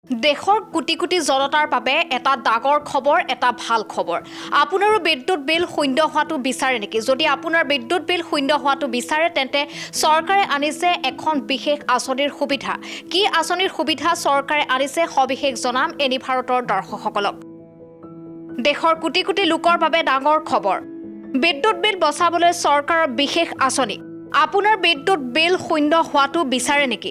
দেশৰ কোটি কোটি জনতাৰ বাবে এটা ডাঙৰ খবৰ এটা ভাল খবৰ আপোনাৰো বিদ্যুৎ বিল শূন্য হোৱাটো বিচাৰে নেকি যদি আপোনাৰ বিদ্যুৎ বিল শূন্য হোৱাটো বিচাৰে তেন্তে চৰকাৰে আনিছে এখন বিশেষ আঁচনিৰ সুবিধা কি আঁচনিৰ সুবিধা চৰকাৰে আনিছে সবিশেষ জনাম এনি ভাৰতৰ দৰ্শকসকলক দেশৰ কোটি কোটি লোকৰ বাবে ডাঙৰ খবৰ বিদ্যুৎ বিল বচাবলৈ চৰকাৰৰ বিশেষ আঁচনি আপোনাৰ বিদ্যুৎ বিল শূন্য হোৱাটো বিচাৰে নেকি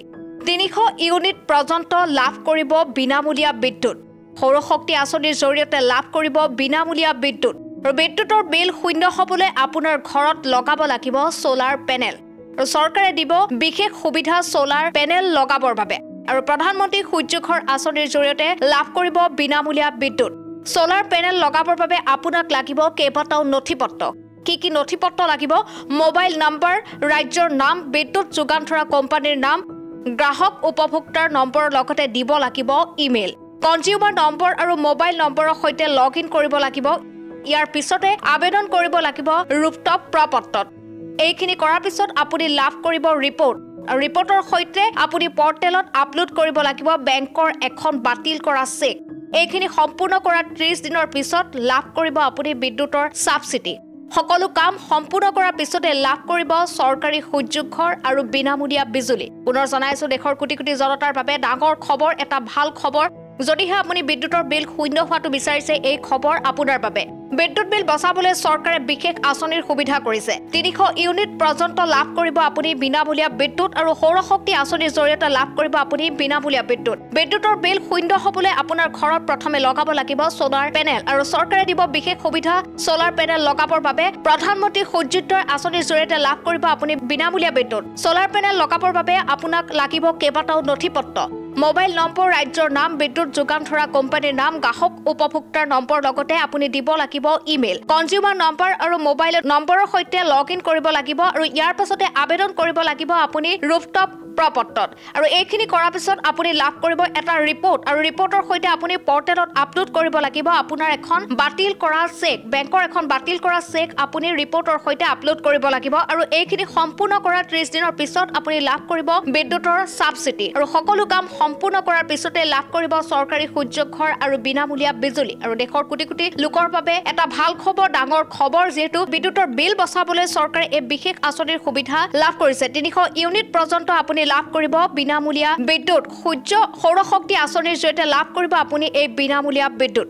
300 ইউনিট পৰ্যন্ত লাভ কৰিব বিনামূলীয়া বিদ্যুৎ সৌৰশক্তি আঁচনিৰ জৰিয়তে লাভ কৰিব বিনামূলীয়া বিদ্যুৎ আৰু বিদ্যুৎৰ বিল শূন্য হ'বলৈ আপোনাৰ ঘৰত লগাব লাগিব সোলাৰ পেনেল আৰু চৰকাৰে দিব বিশেষ সুবিধা সোলাৰ পেনেল লগাবৰ বাবে আৰু প্ৰধানমন্ত্ৰী সূৰ্য ঘৰ আঁচনিৰ জৰিয়তে লাভ কৰিব বিনামূলীয়া বিদ্যুৎ সোলাৰ পেনেল লগাবৰ বাবে আপোনাক লাগিব কেইবাটাও নথিপত্ৰ কি নথিপত্ৰ লাগিব মোবাইল নম্বৰ ৰাজ্যৰ নাম বিদ্যুৎ যোগান ধৰা কোম্পানীৰ নাম গ্ৰাহক উপভোক্তাৰ নম্বৰৰ লগতে দিব লাগিব ইমেইল কনজিউমাৰ নম্বৰ আৰু মোবাইল নম্বৰৰ সৈতে লগইন কৰিব লাগিব ইয়াৰ পিছতে আবেদন কৰিব লাগিব ৰূপটপ প্ৰপত্ৰত এইখিনি কৰাৰ পিছত আপুনি লাভ কৰিব ৰিপৰ্ট আৰু ৰিপৰ্টৰ সৈতে আপুনি পৰ্টেলত আপলোড কৰিব লাগিব বেংকৰ এখন বাতিল কৰা চেক এইখিনি সম্পূৰ্ণ কৰা 30 দিনৰ পিছত লাভ কৰিব আপুনি বিদ্যুৎৰ সাবসিডি সকলো কাম সম্পূৰ্ণ কৰাৰ পিছতে লাভ কৰিব চৰকাৰী সূৰ্যক ঘৰ আৰু বিনামূলীয়া বিজুলী পুনৰ জনাইছো দেশৰ কোটি কোটি জনতাৰ বাবে ডাঙৰ খবৰ এটা ভাল খবৰ যদিহে আপুনি বিদ্যুৎৰ বিল শূন্য হোৱাটো বিচাৰিছে এই খবৰ আপোনাৰ বাবে বিদ্যুৎ বিল বচাবলৈ চৰকাৰে বিশেষ আঁচনিৰ সুবিধা কৰিছে 300 ইউনিট পৰ্যন্ত লাভ কৰিব আপুনি বিনামূলীয়া বিদ্যুৎ আৰু সৌৰশক্তি আঁচনিৰ জৰিয়তে লাভ কৰিব আপুনি বিনামূলীয়া বিদ্যুৎ বিদ্যুৎৰ বিল শূন্য হ'বলৈ আপোনাৰ ঘৰত প্ৰথমে লগাব লাগিব সোলাৰ পেনেল আৰু চৰকাৰে দিব বিশেষ সুবিধা সোলাৰ পেনেল লগাবৰ বাবে প্ৰধানমন্ত্ৰী সূৰ্যোদয় আঁচনিৰ জৰিয়তে লাভ কৰিব আপুনি বিনামূলীয়া বিদ্যুৎ সোলাৰ পেনেল লগাবৰ বাবে আপোনাক লাগিব কেইবাটাও নথিপত্ৰ মোবাইল নম্বৰ ৰাজ্যৰ নাম বিদ্যুৎ যোগান ধৰা কোম্পানীৰ নাম গ্ৰাহক উপভোক্তাৰ নম্বৰ লগতে আপুনি দিব লাগিব ইমেইল কনজিউমাৰ নম্বৰ আৰু মোবাইল নম্বৰৰ সৈতে লগইন কৰিব লাগিব আৰু ইয়াৰ পাছতে আবেদন কৰিব লাগিব আপুনি ৰূপটপ প্ৰপত্ৰত আৰু এইখিনি কৰাৰ পিছত আপুনি লাভ কৰিব এটা ৰিপৰ্ট আৰু ৰিপৰ্টৰ সৈতে আপুনি পৰ্টেলত আপলোড কৰিব লাগিব আপোনাৰ এখন বাতিল কৰা চেক বেংকৰ এখন বাতিল কৰা চেক আপুনি ৰিপৰ্টৰ সৈতে আপলোড কৰিব লাগিব আৰু এইখিনি সম্পূৰ্ণ কৰা 30 দিনৰ পিছত আপুনি লাভ কৰিব বিদ্যুৎৰ সাবসিডি আৰু সকলো কাম সম্পূৰ্ণ কৰাৰ পিছতে লাভ কৰিব চৰকাৰী সূৰ্যক ঘৰ আৰু বিনামূলীয়া বিজুলী আৰু দেশৰ কোটি কোটি লোকৰ বাবে এটা ভাল খবৰ ডাঙৰ খবৰ যেহেতু বিদ্যুৎৰ বিল বচাবলৈ চৰকাৰে এই বিশেষ আঁচনিৰ সুবিধা লাভ কৰিছে 300 ইউনিট পৰ্যন্ত আপুনি লাভ কৰিব বিনামূলীয়া বিদ্যুৎ সূৰ্য সৌৰশক্তি আঁচনিৰ জৰিয়তে লাভ কৰিব আপুনি এই বিনামূলীয়া বিদ্যুৎ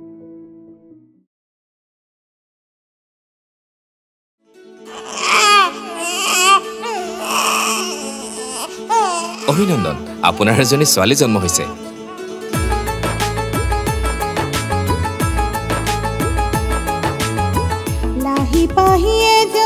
অভিনন্দন আপোনাৰ এজনী ছোৱালী জন্ম হৈছে লাহি পাহিয়ে